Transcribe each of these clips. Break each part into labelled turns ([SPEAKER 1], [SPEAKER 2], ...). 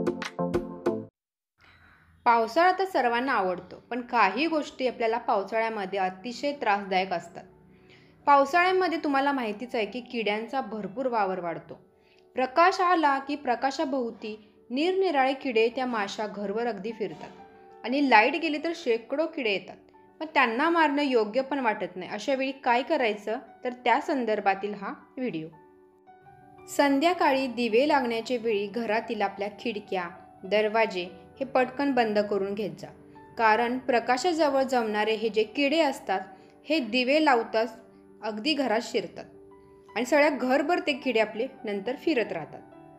[SPEAKER 1] पावसाळा तर सर्वांना आवडतो, पण काही गोष्टी आपल्याला पावसाळ्यामध्ये अतिशय त्रासदायक असतात. पावसाळ्यामध्ये तुम्हाला माहितीच आहे की किड्यांचा भरपूर वावर वाढतो. प्रकाश आला की प्रकाशाभोवती निरनिराळे किडे त्या माशा घरभर अगदी फिरतात आणि लाईट गेली तर शेकडो किडे येतात. पण त्यांना मारणं योग्य पण वाटत नाही. अशा वेळी काय करायचं, तर त्या संदर्भातील हा व्हिडिओ. संध्याकाळी दिवे लागण्याच्या वेळी घरातील आपल्या खिडक्या, दरवाजे हे पटकन बंद करून घेत जा. कारण प्रकाशाजवळ जमणारे हे जे किडे असतात हे दिवे लावताच अगदी घरात शिरतात आणि सगळ्या घरभर ते किडे आपले नंतर फिरत राहतात.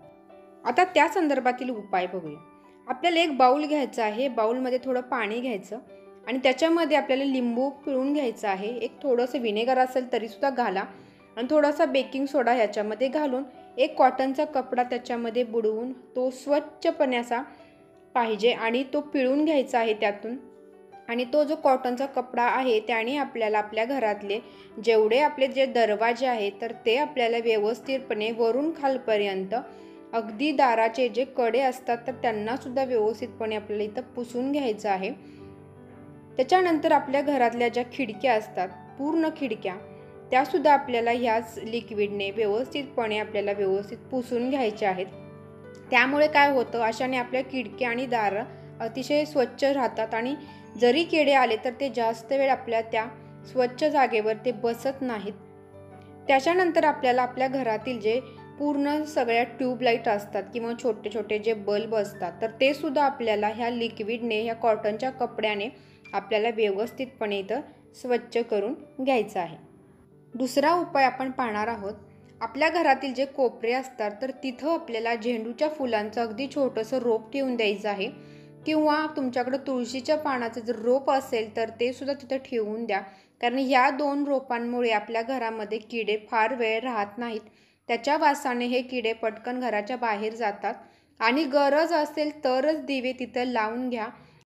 [SPEAKER 1] आता त्या संदर्भातील उपाय बघूया. आपल्याला एक बाऊल घ्यायचा आहे. बाऊलमध्ये थोडं पाणी घ्यायचं आणि त्याच्यामध्ये आपल्याला लिंबू पिळून घ्यायचं आहे. एक थोडंसं विनेगर असेल तरीसुद्धा घाला आणि थोडासा बेकिंग सोडा ह्याच्यामध्ये घालून एक कॉटनचा कपडा त्याच्यामध्ये बुडवून तो स्वच्छपणे असा पाहिजे आणि तो पिळून घ्यायचा आहे त्यातून. आणि तो जो कॉटनचा कपडा आहे त्याने आपल्याला आपल्या घरातले जेवढे आपले जे दरवाजे आहेत तर ते आपल्याला व्यवस्थितपणे वरून खालपर्यंत अगदी दाराचे जे कडे असतात तर त्यांना सुद्धा व्यवस्थितपणे आपल्याला इथं पुसून घ्यायचं आहे. त्याच्यानंतर आपल्या घरातल्या ज्या खिडक्या असतात, पूर्ण खिडक्या, त्यासुद्धा आपल्याला ह्याच लिक्विडने व्यवस्थितपणे आपल्याला व्यवस्थित पुसून घ्यायच्या आहेत. त्यामुळे काय होतं, अशाने आपल्या खिडक्या आणि दारं अतिशय स्वच्छ राहतात आणि जरी किडे आले तर ते जास्त वेळ आपल्या त्या स्वच्छ जागेवर ते बसत नाहीत. त्याच्यानंतर आपल्याला आपल्या घरातील जे पूर्ण सगळ्या ट्यूबलाईट असतात किंवा छोटे छोटे जे बल्ब असतात तर ते सुद्धा आपल्याला ह्या लिक्विडने, ह्या कॉटनच्या कपड्याने आपल्याला व्यवस्थितपणे इथं स्वच्छ करून घ्यायचं आहे. दुसरा उपाय आपण पाहणार आहोत. आपल्या घरातील जे कोपरे असतात तर तिथं आपल्याला झेंडूच्या फुलांचं अगदी छोटंसं रोप ठेवून द्यायचं आहे किंवा तुमच्याकडं तुळशीच्या पानाचं जर रोप असेल तर ते सुद्धा तिथं ठेवून द्या. कारण या 2 रोपांमुळे आपल्या घरामध्ये किडे फार वेळ राहत नाहीत. त्याच्या वासाने हे किडे पटकन घराच्या बाहेर जातात आणि गरज असेल तरच दिवे तिथं लावून घ्या.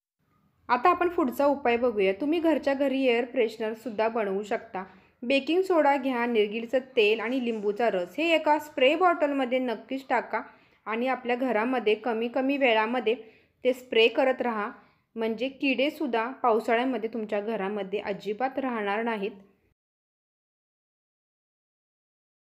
[SPEAKER 1] आता आपण पुढचा उपाय बघूया. तुम्ही घरच्या घरी एअर फ्रेशनर सुद्धा बनवू शकता. बेकिंग सोडा घ्या, निरगिरीचं तेल आणि लिंबूचा रस हे एका स्प्रे बॉटलमध्ये नक्कीच टाका आणि आपल्या घरामध्ये कमी कमी वेळामध्ये ते स्प्रे करत राहा. म्हणजे किडेसुद्धा पावसाळ्यामध्ये तुमच्या घरामध्ये अजिबात राहणार नाहीत.